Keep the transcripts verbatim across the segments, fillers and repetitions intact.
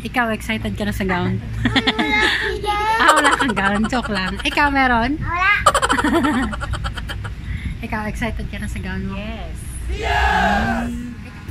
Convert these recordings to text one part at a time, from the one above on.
Ikaw, excited ka na sa gown? Ah, wala kang gown. Joke lang. Ikaw, meron? Wala. Ikaw, excited ka na sa gown mo? Yes. Yes! Mm.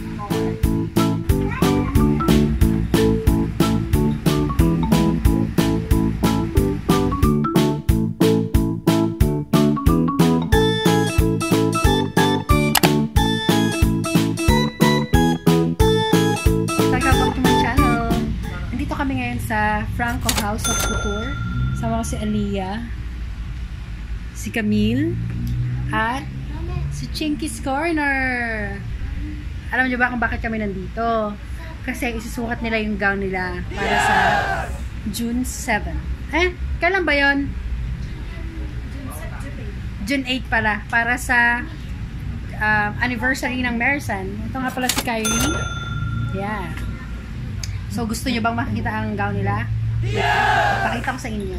Kami ngayon sa Franco House of Couture. Sama ko si Aliyah, si Camille, at si Chinky's Corner. Alam niyo ba kung bakit kami nandito? Kasi isusukat nila yung gown nila para sa June seventh. Eh, kailan ba yun? June eighth pala. Para sa um, anniversary ng Mersan. Ito nga pala si Kylie. Yeah. So, gusto nyo bang makikita ang gown nila? Yeah! Pakita ko sa inyo.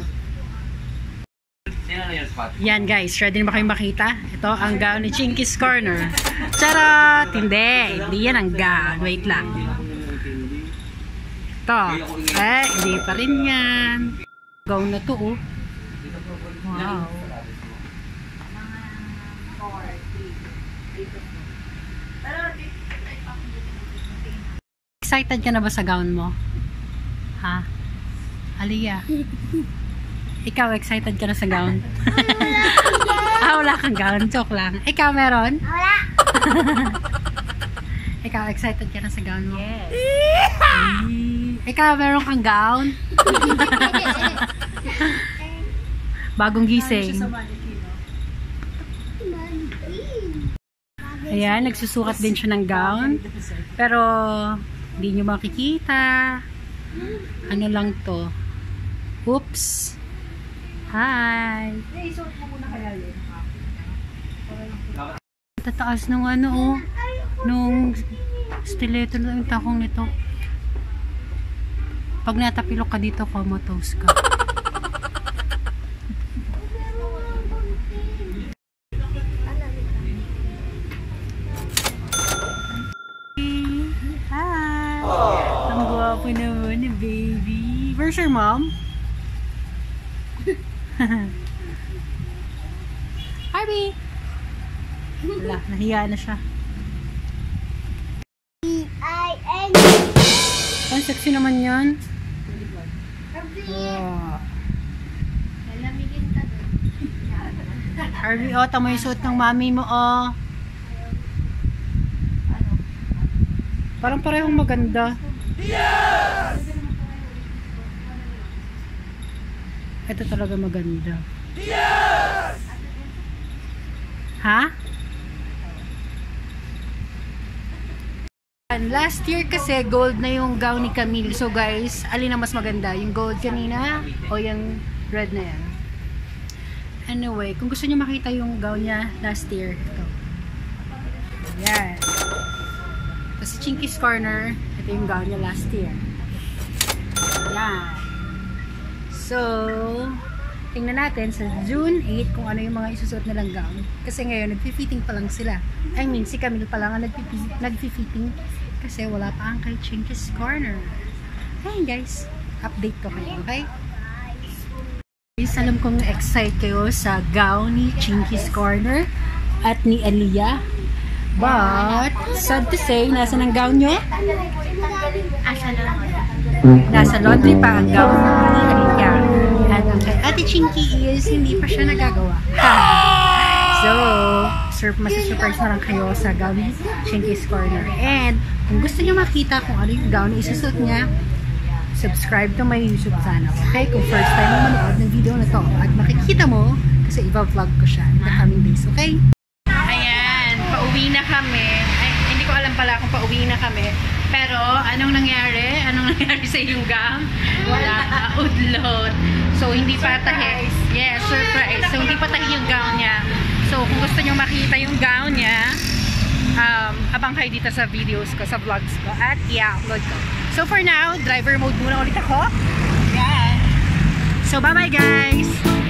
Yan guys, ready na ba kayong makita? Ito ang gown ni Chinky's Corner. Charot! Hindi! Hindi yan ang gown. Wait lang. Ito. Eh, hindi pa rin yan. Gown na to, oh. Wow. Excited ka na ba sa gown mo? Ha? Aliyah. Ikaw, excited ka na sa gown? Ah, wala kang gown. Joke lang. Ikaw, meron? Wala. Ikaw, excited ka na sa gown mo? Yes. Ikaw, meron kang gown? Bagong gising. Ayan, nagsusukat din siya ng gown. Pero hindi nyo makikita. Ano lang to? Oops. Hi. Tataas ng ano, oh. Nung stiletto na yung takong nito. Pag natapilok ka dito, comatose ka. Ako naman ni baby. Where's your mom? Harvey! Wala, nahiya na siya. Ang sexy naman yan. Wow. Harvey, oh, tama yung suot ng mami mo, oh. Parang parehong maganda. Yes! Ito talaga maganda. Yes! Ha? Last year kasi gold na yung gown ni Camille. So guys, alin na mas maganda? Yung gold kanina o yung red na yan? Anyway, kung gusto niyo makita yung gown niya last year, ito. Yan. Tapos si Chinky's Corner, ito yung gown niya last year. Yan. So, tingnan natin sa June eighth kung ano yung mga isusuot nilang gown. Kasi ngayon, nagpi-fitting pa lang sila. I mean, si Camille pa lang ang nagpi-fitting kasi wala pa ang kay Chinky's Corner. Ayun guys, update ko kayo, okay? Guys, alam kong excited kayo sa gown ni Chinky's Corner at ni Aliyah. But, sad to say, nasa ng gown nyo? Nasa laundry pa ang gown ni Aliyah. At ang kay Ate Chingky is hindi pa siya nagagawa. So, surp masusurprise na lang kayo sa gown ni Chinky's Corner. And, kung gusto nyo makita kung ano yung gown na isusuot niya, subscribe to my YouTube channel. Okay? Kung first time mo manood ng video na to at makikita mo, kasi iba-vlog ko siya in the coming days. Okay? Pauwi na kami. Ay, hindi ko alam pala kung pauwi na kami. Pero, anong nangyari? Anong nangyari sa iyong gown? Wala. Udlot. So, hindi pa tahi. Yes, surprise. So, hindi pa tahi yung gown niya. So, kung gusto nyo makita yung gown niya, um, abang kayo dito sa videos ko, sa vlogs ko. At i-upload ko. So, for now, driver mode muna ulit ako. Yan. So, bye-bye guys!